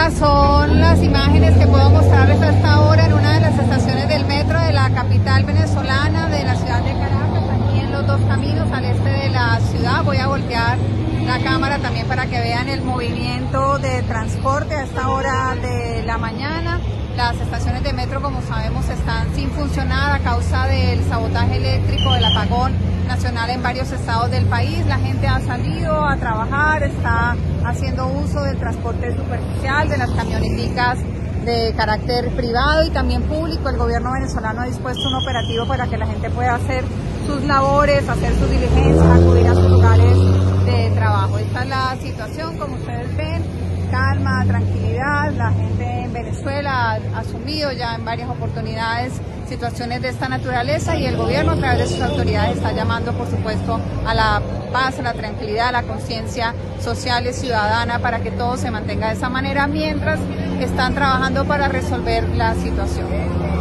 Estas son las imágenes que puedo mostrarles a esta hora en una de las estaciones del metro de la capital venezolana, de la ciudad de Caracas, aquí en los Dos Caminos, al este de la ciudad. Voy a voltear la cámara también para que vean el movimiento de transporte a esta hora de la mañana. Las estaciones de metro, como sabemos, están sin funcionar a causa del sabotaje eléctrico, del apagón nacional en varios estados del país. La gente ha salido a trabajar, está haciendo uso del transporte superficial, de las camioneticas de carácter privado y también público. El gobierno venezolano ha dispuesto un operativo para que la gente pueda hacer sus labores, hacer sus diligencias, acudir a sus lugares de trabajo. Esta es la situación, como ustedes ven, calma, tranquilidad. La gente en Venezuela ha asumido ya en varias oportunidades situaciones de esta naturaleza y el gobierno a través de sus autoridades está llamando, por supuesto, a la paz, a la tranquilidad, a la conciencia social y ciudadana para que todo se mantenga de esa manera mientras están trabajando para resolver la situación.